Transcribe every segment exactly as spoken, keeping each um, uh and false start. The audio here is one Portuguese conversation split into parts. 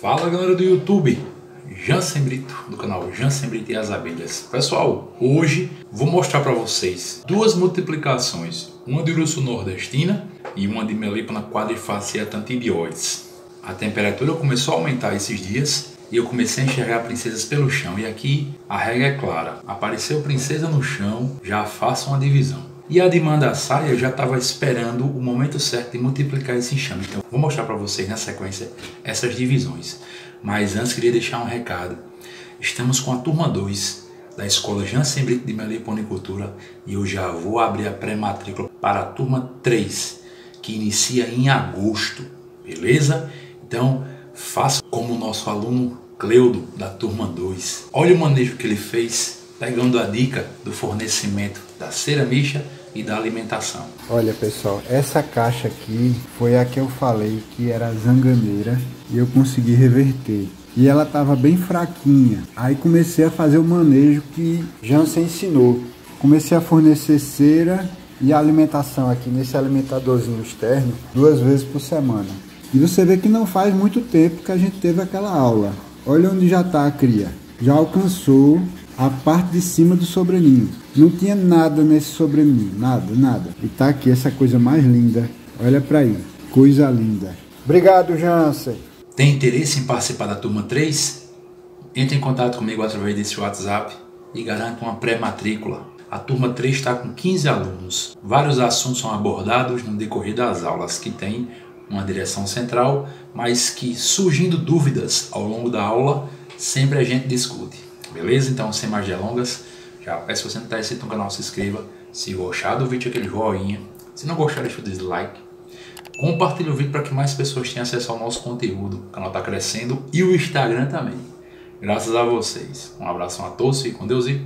Fala galera do YouTube, Jansen Brito, do canal Jansen Brito e as Abelhas. Pessoal, hoje vou mostrar para vocês duas multiplicações, uma de urso nordestina e uma de Melipona quadrifaciata antibioides. A temperatura começou a aumentar esses dias e eu comecei a enxergar princesas pelo chão. E aqui a regra é clara, apareceu princesa no chão, já faça uma divisão. E a de Mandaçaia já estava esperando o momento certo de multiplicar esse enxame. Então vou mostrar para vocês na sequência essas divisões. Mas antes queria deixar um recado. Estamos com a turma dois da Escola Jansen Brito de Meliponicultura e eu já vou abrir a pré-matrícula para a turma três, que inicia em agosto, beleza? Então faça como o nosso aluno Cleudo da turma dois. Olha o manejo que ele fez, pegando a dica do fornecimento da ceramicha e da alimentação. Olha pessoal, essa caixa aqui foi a que eu falei que era zanganeira e eu consegui reverter. E ela estava bem fraquinha. Aí comecei a fazer o manejo que Jansen ensinou. Comecei a fornecer cera e alimentação aqui nesse alimentadorzinho externo duas vezes por semana. E você vê que não faz muito tempo que a gente teve aquela aula. Olha onde já está a cria. Já alcançou a parte de cima do sobreninho. Não tinha nada nesse sobreninho, nada, nada. E tá aqui essa coisa mais linda. Olha pra aí, coisa linda. Obrigado, Jansen. Tem interesse em participar da turma três? Entre em contato comigo através desse WhatsApp e garanta uma pré-matrícula. A turma três está com quinze alunos. Vários assuntos são abordados no decorrer das aulas, que tem uma direção central, mas que, surgindo dúvidas ao longo da aula, sempre a gente discute. Beleza? Então, sem mais delongas, já peço que você não está inscrito no canal, se inscreva. Se gostar do vídeo, aquele joinha. Se não gostar, deixa o dislike. Compartilhe o vídeo para que mais pessoas tenham acesso ao nosso conteúdo. O canal está crescendo e o Instagram também. Graças a vocês. Um abraço a todos, fiquem com Deus e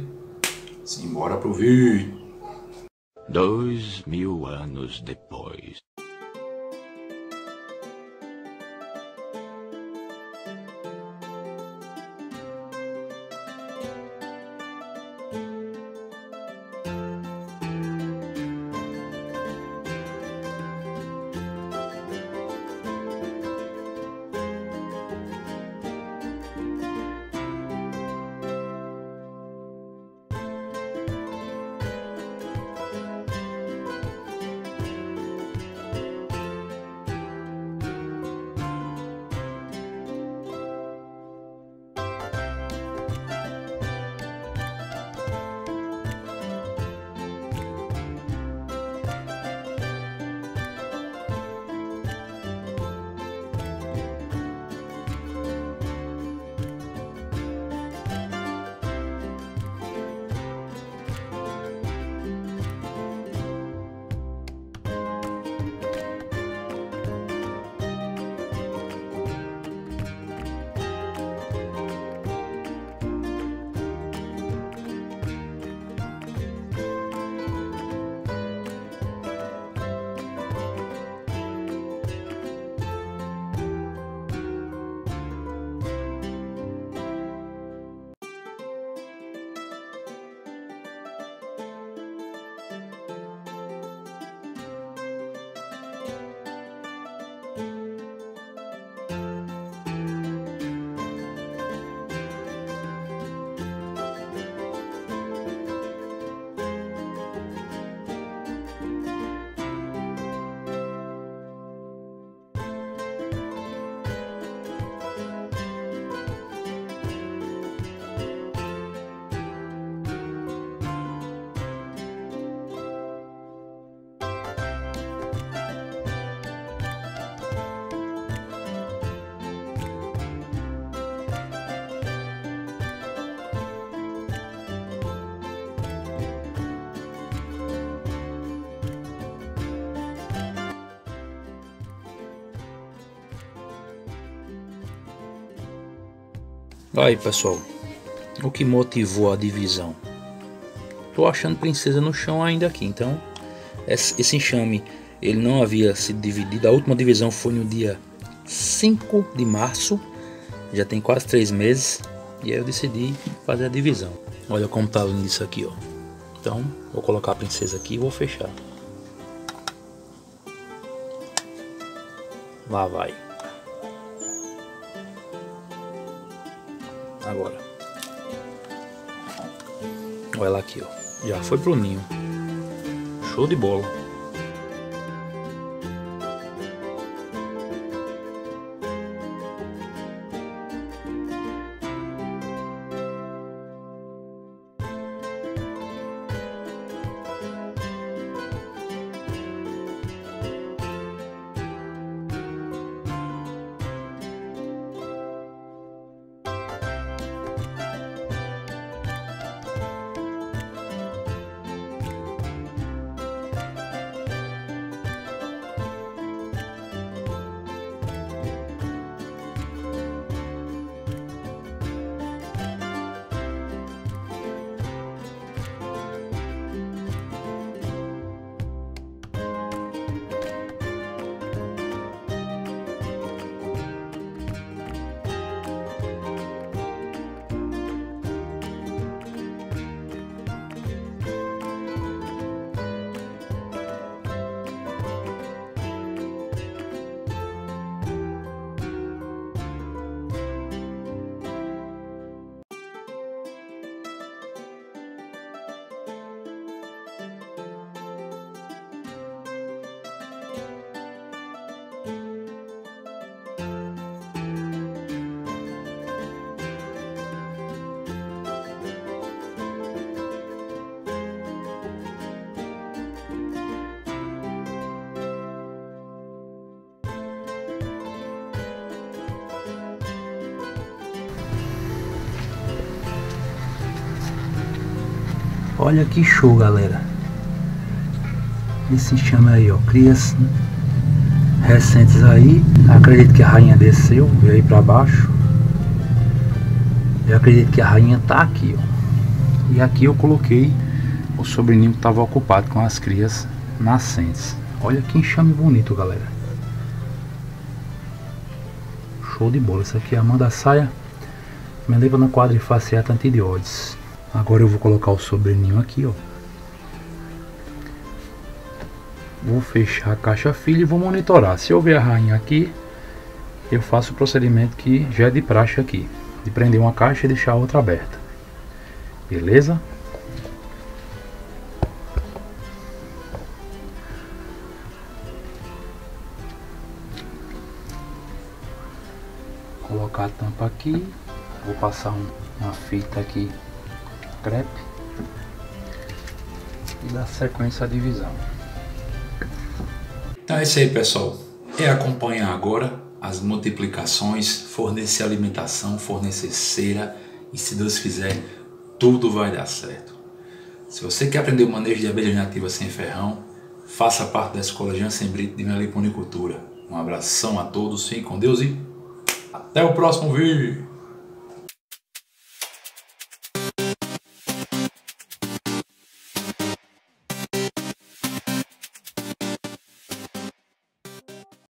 simbora pro vídeo. Dois mil anos depois. Aí pessoal, o que motivou a divisão? Tô achando princesa no chão ainda aqui, então esse enxame ele não havia sido dividido. A última divisão foi no dia cinco de março, já tem quase três meses, e aí eu decidi fazer a divisão. Olha como tá lindo isso aqui, ó. Então vou colocar a princesa aqui e vou fechar. Lá vai. Agora. Olha ela aqui, ó. Já foi pro ninho. Show de bola. Olha que show, galera. Esse enxame aí, ó, crias recentes aí. Acredito que a rainha desceu, veio aí pra baixo. Eu acredito que a rainha tá aqui, ó. E aqui eu coloquei o sobreninho que tava ocupado com as crias nascentes. Olha que enxame bonito, galera. Show de bola. Isso aqui é a manda saia. Me leva na quadrifaciata antidioides. Agora eu vou colocar o sobreninho aqui, ó. Vou fechar a caixa filha e vou monitorar. Se eu ver a rainha aqui, eu faço o procedimento que já é de praxe aqui, de prender uma caixa e deixar a outra aberta. Beleza? Vou colocar a tampa aqui. Vou passar um, uma fita aqui, crepe, e dar sequência à divisão. Então é isso aí, pessoal. É acompanhar agora as multiplicações, fornecer alimentação, fornecer cera, e se Deus quiser, tudo vai dar certo. Se você quer aprender o manejo de abelhas nativas sem ferrão, faça parte da Escola Jansen Brito de Meliponicultura. Um abração a todos, fiquem com Deus e até o próximo vídeo.